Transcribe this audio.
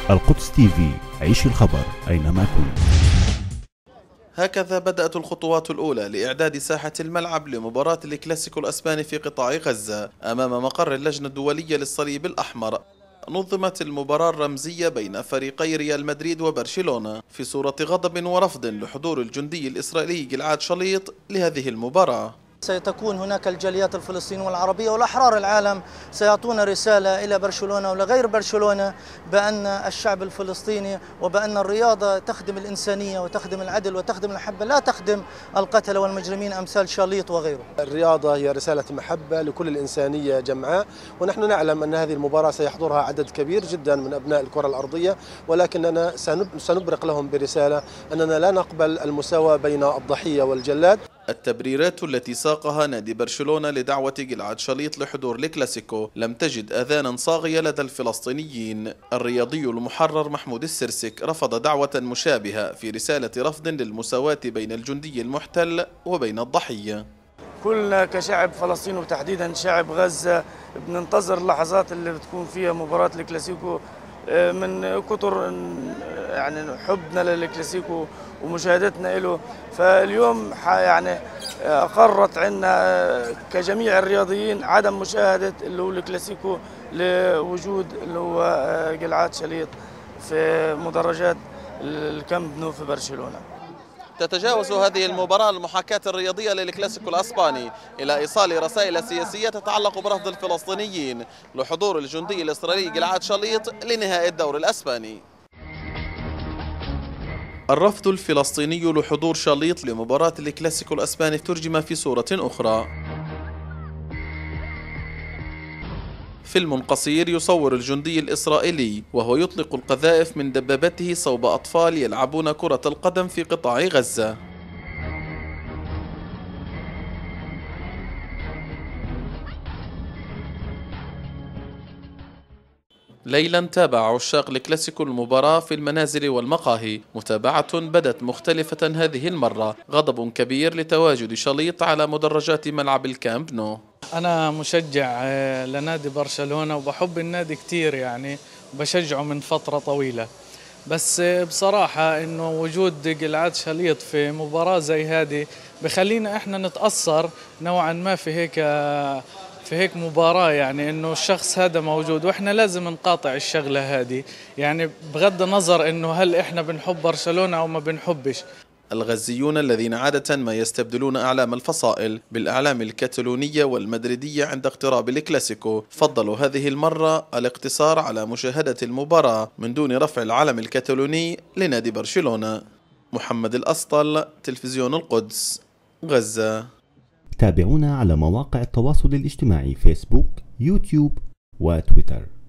القدس تيفي، عيش الخبر أينما كنت. هكذا بدأت الخطوات الأولى لإعداد ساحة الملعب لمباراة الكلاسيكو الأسباني في قطاع غزة أمام مقر اللجنة الدولية للصليب الأحمر. نظمت المباراة الرمزية بين فريقي ريال مدريد وبرشلونة في صورة غضب ورفض لحضور الجندي الإسرائيلي جلعاد شليط لهذه المباراة. سيتكون هناك الجاليات الفلسطينية والعربية والأحرار العالم سيعطون رسالة إلى برشلونة ولغير برشلونة بأن الشعب الفلسطيني وبأن الرياضة تخدم الإنسانية وتخدم العدل وتخدم المحبة، لا تخدم القتلة والمجرمين أمثال شليط وغيره. الرياضة هي رسالة محبة لكل الإنسانية جمعاء، ونحن نعلم أن هذه المباراة سيحضرها عدد كبير جدا من أبناء الكرة الأرضية، ولكننا سنبرق لهم برسالة أننا لا نقبل المساواة بين الضحية والجلاد. التبريرات التي ساقها نادي برشلونة لدعوة جلعاد شليط لحضور الكلاسيكو لم تجد آذانا صاغية لدى الفلسطينيين. الرياضي المحرر محمود السرسك رفض دعوة مشابهة في رسالة رفض للمساواة بين الجندي المحتل وبين الضحية. كلنا كشعب فلسطين وتحديدا شعب غزة بننتظر اللحظات اللي بتكون فيها مباراة الكلاسيكو من كتر يعني حبنا للكلاسيكو ومشاهدتنا له. فاليوم يعني قررت عنا كجميع الرياضيين عدم مشاهدة اللي هو الكلاسيكو لوجود اللي هو جلعاد شليط في مدرجات الكامب نو في برشلونة. تتجاوز هذه المباراة المحاكاة الرياضية للكلاسيكو الأسباني إلى إيصال رسائل سياسية تتعلق برفض الفلسطينيين لحضور الجندي الإسرائيلي جلعاد شليط لنهائي الدوري الأسباني. الرفض الفلسطيني لحضور شليط لمباراة الكلاسيكو الأسباني ترجم في صورة أخرى. فيلم قصير يصور الجندي الإسرائيلي وهو يطلق القذائف من دبابته صوب أطفال يلعبون كرة القدم في قطاع غزة. ليلا تابع عشاق الكلاسيكو المباراة في المنازل والمقاهي. متابعة بدت مختلفة هذه المرة، غضب كبير لتواجد شليط على مدرجات ملعب الكامب نو. أنا مشجع لنادي برشلونة وبحب النادي كتير، يعني بشجعه من فترة طويلة، بس بصراحة إنه وجود جلعاد شليط في مباراة زي هذه بخلينا إحنا نتأثر نوعا ما في هيك مباراة، يعني إنه الشخص هذا موجود وإحنا لازم نقاطع الشغلة هذه، يعني بغض النظر إنه هل إحنا بنحب برشلونة أو ما بنحبش. الغزيون الذين عادة ما يستبدلون أعلام الفصائل بالأعلام الكتالونية والمدريدية عند اقتراب الكلاسيكو فضلوا هذه المرة الاقتصار على مشاهدة المباراة من دون رفع العلم الكتالوني لنادي برشلونة. محمد الأسطل، تلفزيون القدس، غزة. تابعونا على مواقع التواصل الاجتماعي فيسبوك، يوتيوب وتويتر.